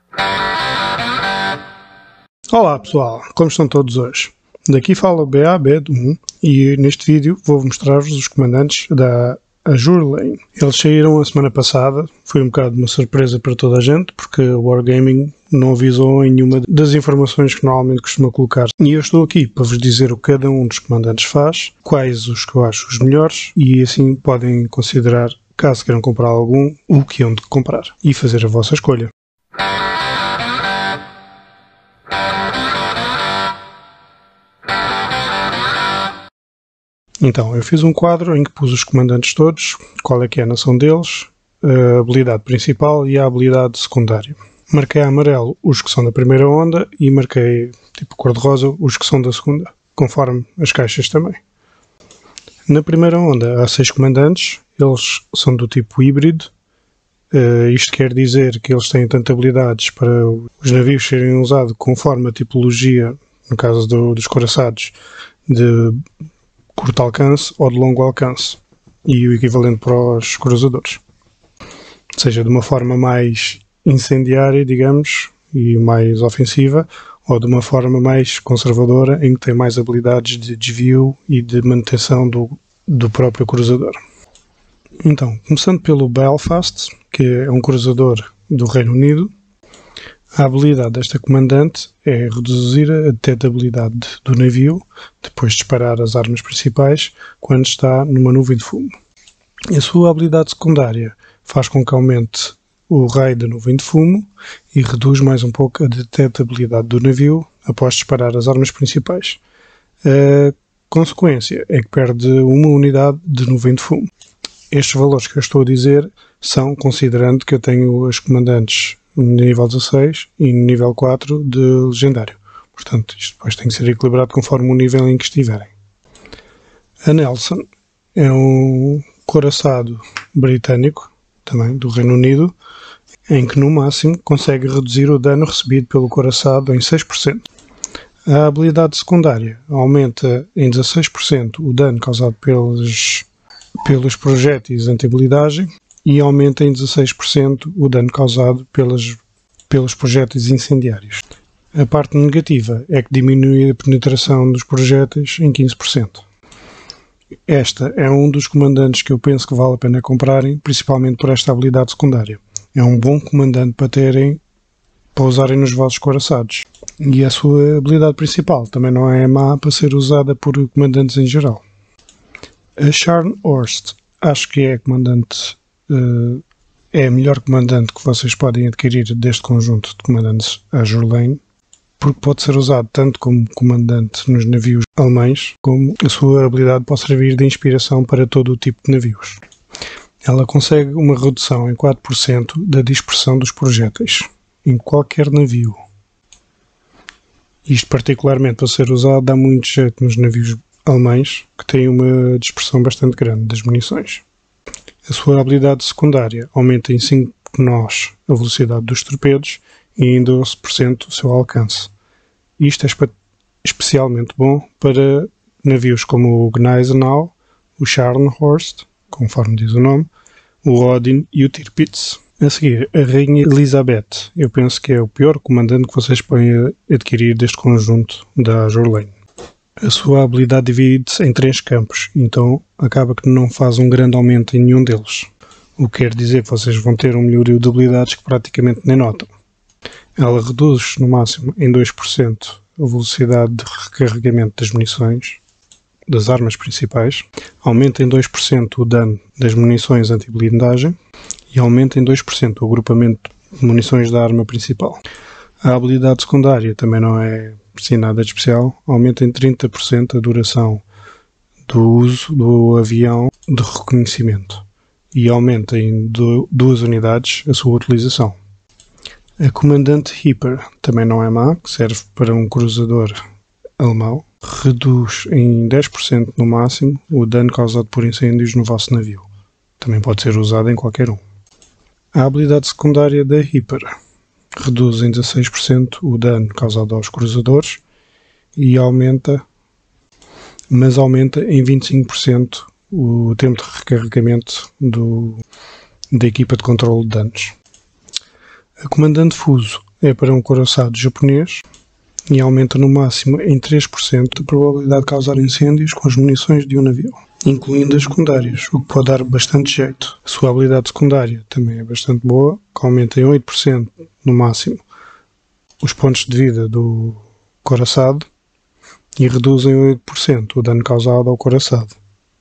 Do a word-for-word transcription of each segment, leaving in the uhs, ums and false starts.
Olá pessoal, como estão todos hoje? Daqui fala o B A B um e neste vídeo vou mostrar-vos os comandantes da Azure Lane. Eles saíram a semana passada, foi um bocado uma surpresa para toda a gente, porque o Wargaming não avisou em nenhuma das informações que normalmente costuma colocar. E eu estou aqui para vos dizer o que cada um dos comandantes faz, quais os que eu acho os melhores, e assim podem considerar, caso queiram comprar algum, o que hão de comprar e fazer a vossa escolha. Então, eu fiz um quadro em que pus os comandantes todos, qual é que é a nação deles, a habilidade principal e a habilidade secundária. Marquei a amarelo os que são da primeira onda e marquei, tipo cor-de-rosa, os que são da segunda, conforme as caixas também. Na primeira onda há seis comandantes, eles são do tipo híbrido. Uh, isto quer dizer que eles têm tanto habilidades para os navios serem usados conforme a tipologia, no caso do, dos coraçados, de curto alcance ou de longo alcance, e o equivalente para os cruzadores. Seja de uma forma mais incendiária, digamos, e mais ofensiva, ou de uma forma mais conservadora, em que tem mais habilidades de desvio e de manutenção do, do próprio cruzador. Então, começando pelo Belfast, que é um cruzador do Reino Unido, a habilidade desta comandante é reduzir a detectabilidade do navio depois de disparar as armas principais quando está numa nuvem de fumo. E a sua habilidade secundária faz com que aumente o raio da nuvem de fumo e reduz mais um pouco a detectabilidade do navio após disparar as armas principais. A consequência é que perde uma unidade de nuvem de fumo. Estes valores que eu estou a dizer são considerando que eu tenho as comandantes no nível dezasseis e no nível quatro de legendário. Portanto, isto depois tem que ser equilibrado conforme o nível em que estiverem. A Nelson é um coraçado britânico, também do Reino Unido, em que no máximo consegue reduzir o dano recebido pelo coraçado em seis por cento. A habilidade secundária aumenta em dezasseis por cento o dano causado pelos, pelos projéteis anti-blindagem e aumenta em dezasseis por cento o dano causado pelas, pelos projéteis incendiários. A parte negativa é que diminui a penetração dos projéteis em quinze por cento. Esta é um dos comandantes que eu penso que vale a pena comprarem, principalmente por esta habilidade secundária. É um bom comandante para terem, para usarem nos vossos coraçados. E a sua habilidade principal também não é má para ser usada por comandantes em geral. A Scharnhorst, acho que é a comandante Uh, é a melhor comandante que vocês podem adquirir deste conjunto de comandantes Azure Lane, porque pode ser usado tanto como comandante nos navios alemães, como a sua habilidade pode servir de inspiração para todo o tipo de navios. Ela consegue uma redução em quatro por cento da dispersão dos projéteis em qualquer navio. Isto particularmente para ser usado dá muito jeito nos navios alemães, que têm uma dispersão bastante grande das munições. A sua habilidade secundária aumenta em cinco nós a velocidade dos torpedos e em doze por cento o seu alcance. Isto é especialmente bom para navios como o Gneisenau, o Scharnhorst, conforme diz o nome, o Odin e o Tirpitz. A seguir, a Rainha Elizabeth. Eu penso que é o pior comandante que vocês podem adquirir deste conjunto da Azure Lane. A sua habilidade divide-se em três campos, então acaba que não faz um grande aumento em nenhum deles. O que quer dizer que vocês vão ter um melhorio de habilidades que praticamente nem notam. Ela reduz no máximo em dois por cento a velocidade de recarregamento das munições, das armas principais, aumenta em dois por cento o dano das munições anti-blindagem e aumenta em dois por cento o agrupamento de munições da arma principal. A habilidade secundária também não é sim nada de especial, aumenta em trinta por cento a duração do uso do avião de reconhecimento e aumenta em do, duas unidades a sua utilização. A comandante Reaper também não é má, que serve para um cruzador alemão, reduz em dez por cento no máximo o dano causado por incêndios no vosso navio. Também pode ser usado em qualquer um. A habilidade secundária da Reaper reduz em dezasseis por cento o dano causado aos cruzadores e aumenta, mas aumenta em vinte e cinco por cento o tempo de recarregamento do, da equipa de controle de danos. A comandante Fuso é para um couraçado japonês e aumenta no máximo em três por cento a probabilidade de causar incêndios com as munições de um navio, incluindo as secundárias, o que pode dar bastante jeito. A sua habilidade secundária também é bastante boa, que aumenta em oito por cento no máximo os pontos de vida do couraçado e reduz em oito por cento o dano causado ao couraçado.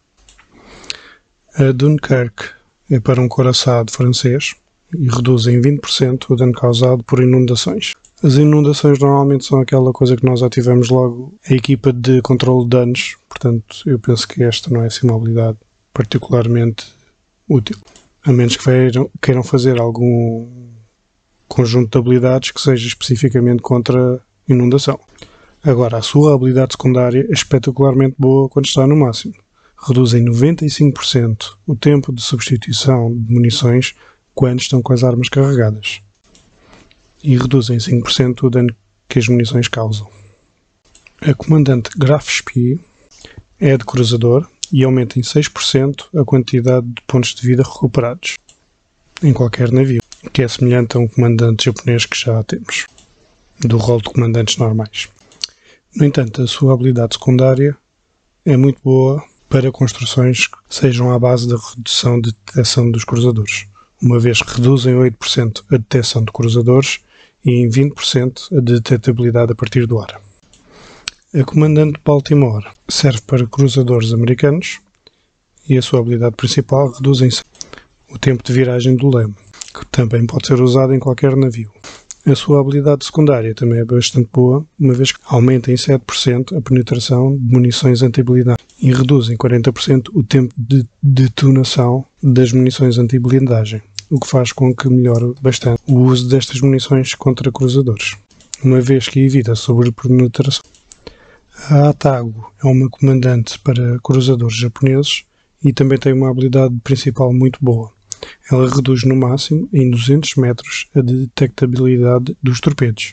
A Dunkirk é para um couraçado francês e reduz em vinte por cento o dano causado por inundações. As inundações normalmente são aquela coisa que nós ativamos logo a equipa de controle de danos, portanto eu penso que esta não é assim uma habilidade particularmente útil, a menos que queiram, queiram fazer algum conjunto de habilidades que seja especificamente contra inundação. Agora, a sua habilidade secundária é espetacularmente boa quando está no máximo. Reduz em noventa e cinco por cento o tempo de substituição de munições quando estão com as armas carregadas. E reduz em cinco por cento o dano que as munições causam. A comandante Graf Spee é de cruzador e aumenta em seis por cento a quantidade de pontos de vida recuperados em qualquer navio, que é semelhante a um comandante japonês que já temos, do rol de comandantes normais. No entanto, a sua habilidade secundária é muito boa para construções que sejam à base da redução de detecção dos cruzadores, uma vez que reduzem oito por cento a detecção de cruzadores e em vinte por cento a detectabilidade a partir do ar. A comandante Baltimore serve para cruzadores americanos e a sua habilidade principal reduz em o tempo de viragem do leme, que também pode ser usado em qualquer navio. A sua habilidade secundária também é bastante boa, uma vez que aumenta em sete por cento a penetração de munições anti-blindagem e reduz em quarenta por cento o tempo de detonação das munições anti-blindagem, o que faz com que melhore bastante o uso destas munições contra cruzadores, uma vez que evita a sobrepenetração. A Atago é uma comandante para cruzadores japoneses e também tem uma habilidade principal muito boa. Ela reduz no máximo em duzentos metros a detectabilidade dos torpedos.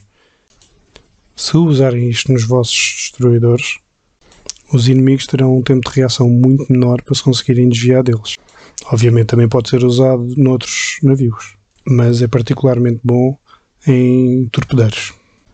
Se usarem isto nos vossos destruidores, os inimigos terão um tempo de reação muito menor para se conseguirem desviar deles. Obviamente também pode ser usado noutros navios, mas é particularmente bom em torpedeiros.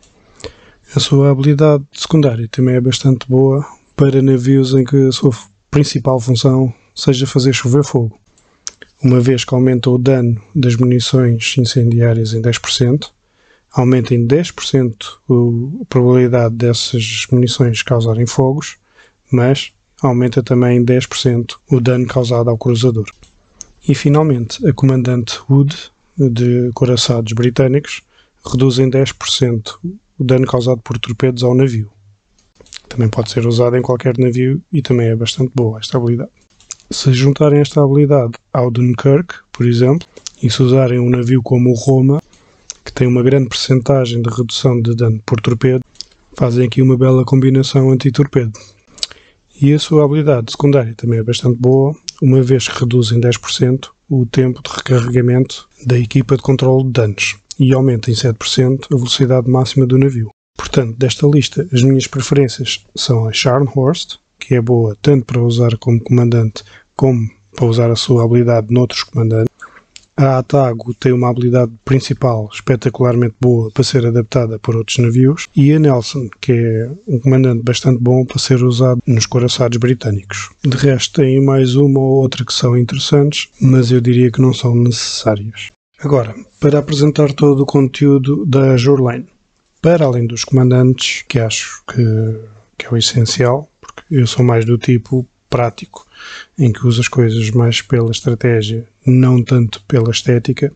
A sua habilidade secundária também é bastante boa para navios em que a sua principal função seja fazer chover fogo, uma vez que aumenta o dano das munições incendiárias em dez por cento, aumenta em dez por cento a probabilidade dessas munições causarem fogos, mas aumenta também em dez por cento o dano causado ao cruzador. E finalmente, a comandante Wood, de couraçados britânicos, reduz em dez por cento o dano causado por torpedos ao navio. Também pode ser usado em qualquer navio e também é bastante boa esta habilidade. Se juntarem esta habilidade ao Dunkirk, por exemplo, e se usarem um navio como o Roma, que tem uma grande percentagem de redução de dano por torpedo, fazem aqui uma bela combinação anti-torpedo. E a sua habilidade secundária também é bastante boa, uma vez que reduz em dez por cento o tempo de recarregamento da equipa de controle de danos e aumenta em sete por cento a velocidade máxima do navio. Portanto, desta lista, as minhas preferências são a Scharnhorst, que é boa tanto para usar como comandante como para usar a sua habilidade noutros comandantes. A Atago tem uma habilidade principal espetacularmente boa para ser adaptada para outros navios. E a Nelson, que é um comandante bastante bom para ser usado nos couraçados britânicos. De resto, tem mais uma ou outra que são interessantes, mas eu diria que não são necessárias. Agora, para apresentar todo o conteúdo da Azur Lane, para além dos comandantes, que acho que, que é o essencial, porque eu sou mais do tipo prático, em que uso as coisas mais pela estratégia, não tanto pela estética.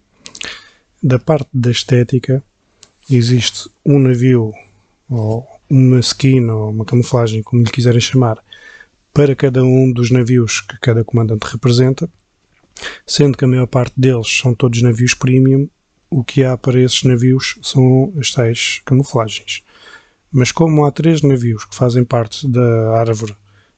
Da parte da estética, existe um navio, ou uma skin, ou uma camuflagem, como lhe quiserem chamar, para cada um dos navios que cada comandante representa, sendo que a maior parte deles são todos navios premium. O que há para esses navios são as tais camuflagens. Mas como há três navios que fazem parte da árvore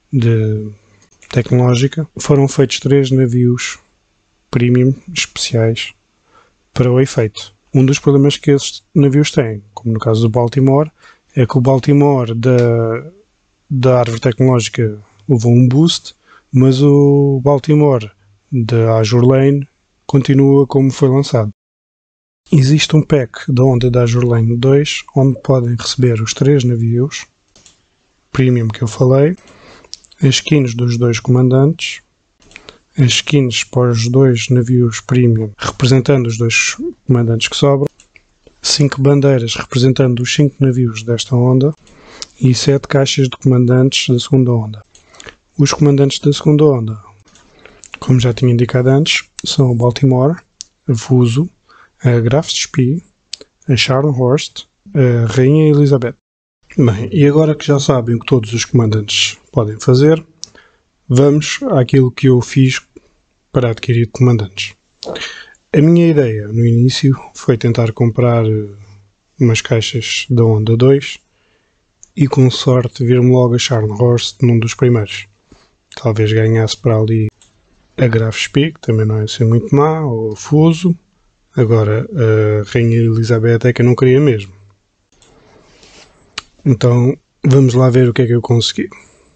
de tecnológica, foram feitos três navios premium especiais para o efeito. Um dos problemas que esses navios têm, como no caso do Baltimore, é que o Baltimore da, da árvore tecnológica levou um boost, mas o Baltimore da Azur Lane continua como foi lançado. Existe um pack da onda da Azur Lane dois, onde podem receber os três navios premium que eu falei, as skins dos dois comandantes, as skins para os dois navios premium representando os dois comandantes que sobram, cinco bandeiras representando os cinco navios desta onda e sete caixas de comandantes da segunda onda. Os comandantes da segunda onda, como já tinha indicado antes, são o Baltimore, a Fuso, a Graf Spee, a Scharnhorst, a Rainha Elizabeth. Bem, e agora que já sabem o que todos os comandantes podem fazer, vamos àquilo que eu fiz para adquirir comandantes. A minha ideia no início foi tentar comprar umas caixas da onda dois e com sorte vir-me logo a Scharnhorst num dos primeiros. Talvez ganhasse para ali a Graf Spee, que também não é assim muito má, ou a Fuso. Agora, a Rainha Elizabeth é que eu não queria mesmo. Então, vamos lá ver o que é que eu consegui.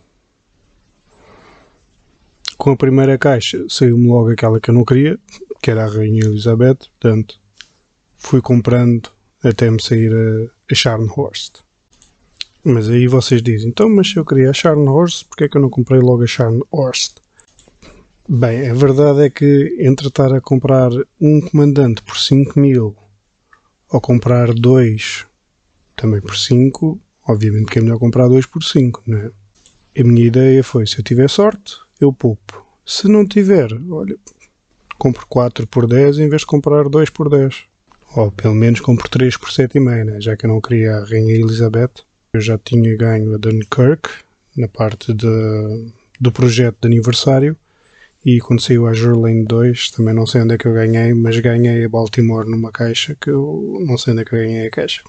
Com a primeira caixa, saiu-me logo aquela que eu não queria, que era a Rainha Elizabeth. Portanto, fui comprando até me sair a, a Scharnhorst. Mas aí vocês dizem, então, mas se eu queria a Scharnhorst, porque é que eu não comprei logo a Scharnhorst? Bem, a verdade é que entre estar a comprar um comandante por cinco mil ou comprar dois também por cinco, obviamente que é melhor comprar dois por cinco, não é? A minha ideia foi, se eu tiver sorte, eu poupo. Se não tiver, olha, compro quatro por dez em vez de comprar dois por dez. Ou pelo menos compro três por sete vírgula cinco, né? Já que eu não queria a Rainha Elizabeth. Eu já tinha ganho a Dunkirk na parte de, do projeto de aniversário. E quando saiu a Azur Lane dois, também não sei onde é que eu ganhei, mas ganhei a Baltimore numa caixa que eu não sei onde é que eu ganhei a caixa.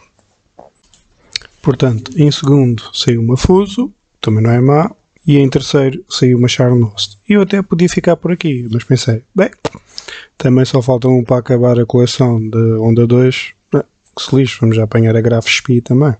Portanto, em segundo saiu uma Fuso, também não é má, e em terceiro saiu uma Scharnhorst. E eu até podia ficar por aqui, mas pensei, bem, também só falta um para acabar a coleção de onda dois, que se lixe, vamos já apanhar a Graf Spee também.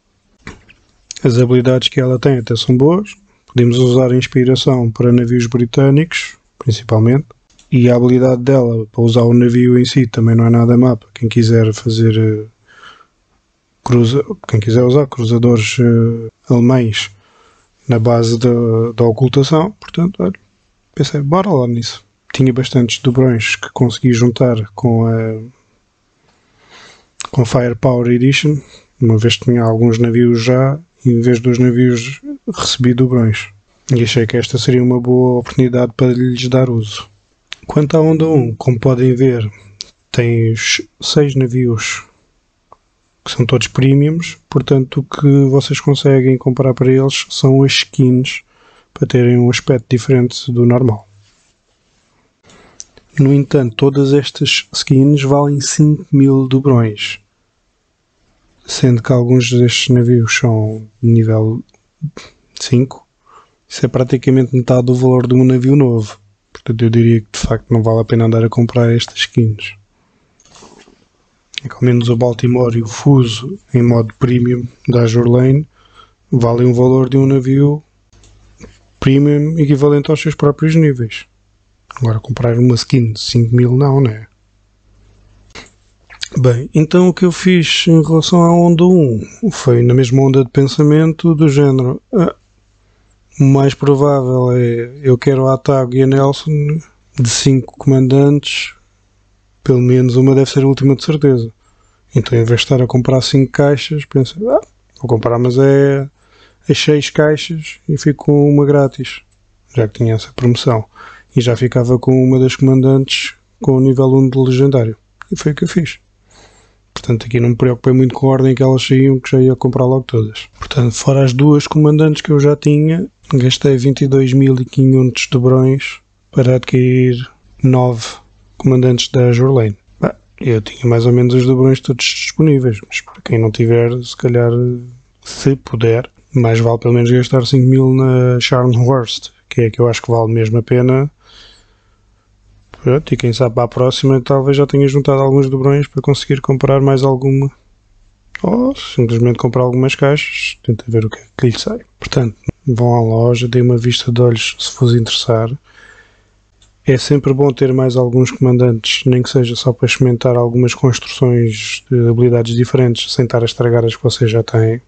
As habilidades que ela tem até são boas, podemos usar a inspiração para navios britânicos, principalmente, e a habilidade dela para usar o navio em si também não é nada má, para quem quiser fazer uh, cruza, quem quiser usar cruzadores uh, alemães na base da, da ocultação. Portanto, olha, pensei, bora lá nisso. Tinha bastantes dobrões que consegui juntar com a com a Firepower Edition, uma vez que tinha alguns navios já, e em vez dos navios recebi dobrões. E achei que esta seria uma boa oportunidade para lhes dar uso. Quanto à onda um, como podem ver, tem seis navios que são todos premiums, portanto o que vocês conseguem comprar para eles são as skins para terem um aspecto diferente do normal. No entanto, todas estas skins valem cinco mil dobrões, sendo que alguns destes navios são de nível cinco. Isso é praticamente metade do valor de um navio novo. Portanto, eu diria que de facto não vale a pena andar a comprar estas skins. Ao menos o Baltimore e o Fuso, em modo premium da Azur Lane, valem o valor de um navio premium equivalente aos seus próprios níveis. Agora, comprar uma skin de cinco mil não, não é? Bem, então o que eu fiz em relação à onda um foi na mesma onda de pensamento do género. Ah, o mais provável é eu quero a Atago e a Nelson de cinco comandantes, pelo menos uma deve ser a última de certeza. Então em vez de estar a comprar cinco caixas, pensei, ah, vou comprar mas é as seis caixas e fico com uma grátis, já que tinha essa promoção. E já ficava com uma das comandantes com o nível um de legendário. E foi o que eu fiz. Portanto, aqui não me preocupei muito com a ordem que elas saíam, que já ia comprar logo todas. Portanto, fora as duas comandantes que eu já tinha, gastei vinte e dois mil e quinhentos dobrões para adquirir nove comandantes da Azur Lane. Bah, eu tinha mais ou menos os dobrões todos disponíveis, mas para quem não tiver, se calhar, se puder, mais vale pelo menos gastar cinco mil na Scharnhorst, que é a que eu acho que vale mesmo a pena. Pronto, e quem sabe para a próxima talvez já tenha juntado alguns dobrões para conseguir comprar mais alguma, ou simplesmente comprar algumas caixas, tenta ver o que é que lhe sai. Portanto, vão à loja, deem uma vista de olhos se vos interessar. É sempre bom ter mais alguns comandantes, nem que seja só para experimentar algumas construções de habilidades diferentes, sem estar a estragar as que vocês já têm.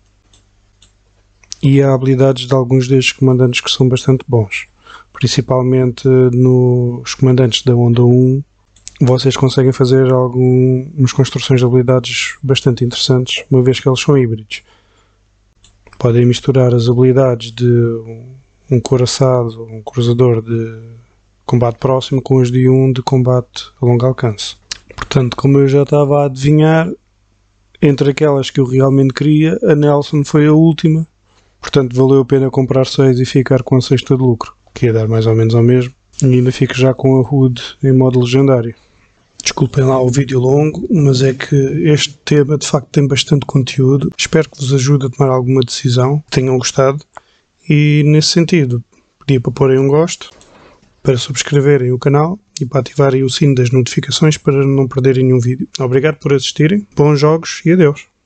E há habilidades de alguns destes comandantes que são bastante bons. Principalmente nos comandantes da Onda um, vocês conseguem fazer algumas construções de habilidades bastante interessantes, uma vez que eles são híbridos. Podem misturar as habilidades de um couraçado, um cruzador de combate próximo com as de um de combate a longo alcance. Portanto, como eu já estava a adivinhar, entre aquelas que eu realmente queria, a Nelson foi a última. Portanto, valeu a pena comprar seis e ficar com a sexta de lucro, que ia dar mais ou menos ao mesmo. E ainda fico já com a Hood em modo legendário. Desculpem lá o vídeo longo, mas é que este tema de facto tem bastante conteúdo. Espero que vos ajude a tomar alguma decisão, que tenham gostado. E nesse sentido, pedia para porem um gosto, para subscreverem o canal e para ativarem o sino das notificações para não perderem nenhum vídeo. Obrigado por assistirem, bons jogos e adeus!